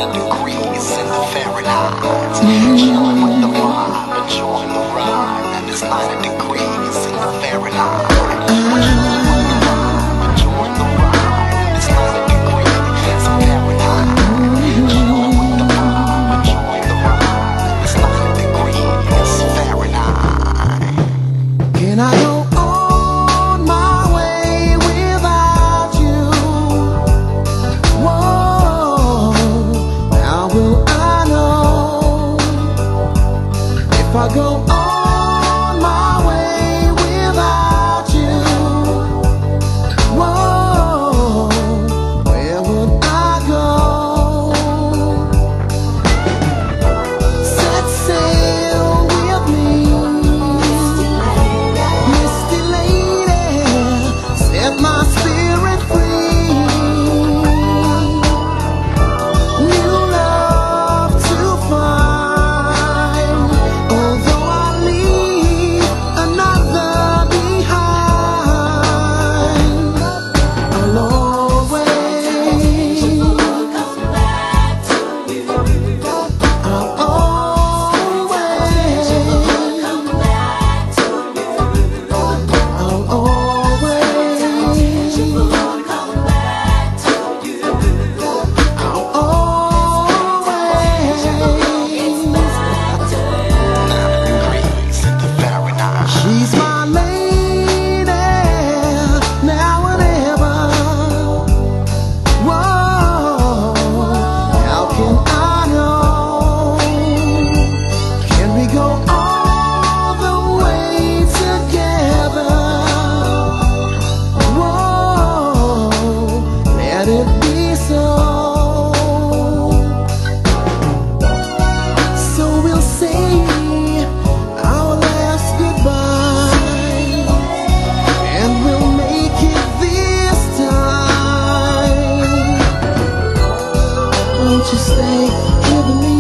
degrees in the Fahrenheit. Chilling with the vibe, enjoying the ride. And it's 90 degrees in the Fahrenheit. Enjoying the ride. And it's 90 degrees in Fahrenheit. Chilling with the vibe, enjoying the ride. And it's 90 degrees Fahrenheit. Can I go on my way without you? Whoa, how will I know if I go on my way without you? Whoa, where would I go? Set sail with me, Misty lady, set my spirit free. New love to find, although I leave another behind. I'll always come back to you. I'll always come back to you. I'll always come back to you. I'll always 90 degrees in the Fahrenheit. She's my lady, now and ever. Whoa, how can I know? Can we go all the way together? Whoa, let it be so. So we'll say our last goodbye, and we'll make it this time. Won't you stay with me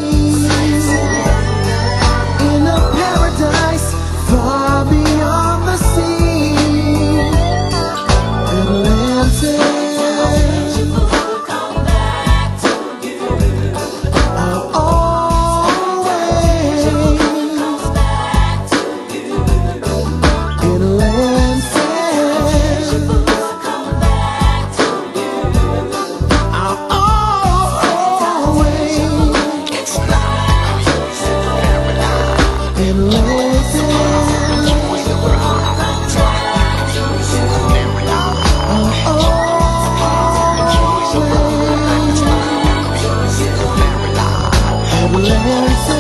in a paradise far beyond the sea? Atlantis, I'll always Atlantis, I'll always It's 90 degrees in the Fahrenheit. Atlantis, Enjoying the ride. It's 90 degrees in the Fahrenheit. I'll Enjoying the ride. It's 90 degrees in the Fahrenheit. always Atlantis.